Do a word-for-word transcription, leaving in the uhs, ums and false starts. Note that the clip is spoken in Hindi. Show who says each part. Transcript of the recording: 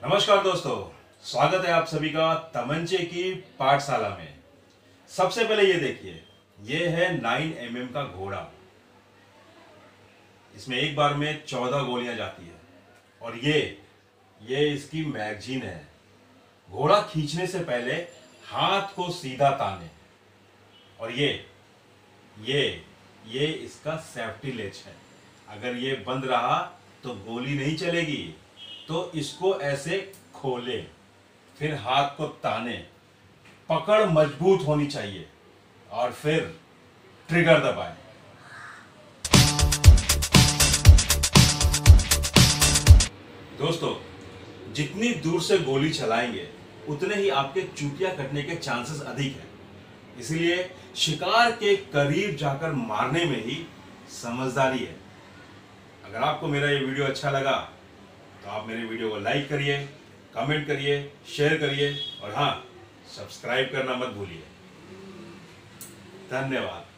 Speaker 1: नमस्कार दोस्तों, स्वागत है आप सभी का तमंचे की पाठशाला में। सबसे पहले ये देखिए, ये है नाइन एम एम का घोड़ा। इसमें एक बार में चौदह गोलियां जाती है और ये ये इसकी मैगजीन है। घोड़ा खींचने से पहले हाथ को सीधा ताने और ये ये ये इसका सेफ्टी लेच है। अगर ये बंद रहा तो गोली नहीं चलेगी, तो इसको ऐसे खोले, फिर हाथ को ताने, पकड़ मजबूत होनी चाहिए और फिर ट्रिगर दबाएं। दोस्तों, जितनी दूर से गोली चलाएंगे उतने ही आपके चूतिया कटने के चांसेस अधिक हैं। इसलिए शिकार के करीब जाकर मारने में ही समझदारी है। अगर आपको मेरा ये वीडियो अच्छा लगा तो आप मेरे वीडियो को लाइक करिए, कमेंट करिए, शेयर करिए और हाँ, सब्सक्राइब करना मत भूलिए। धन्यवाद।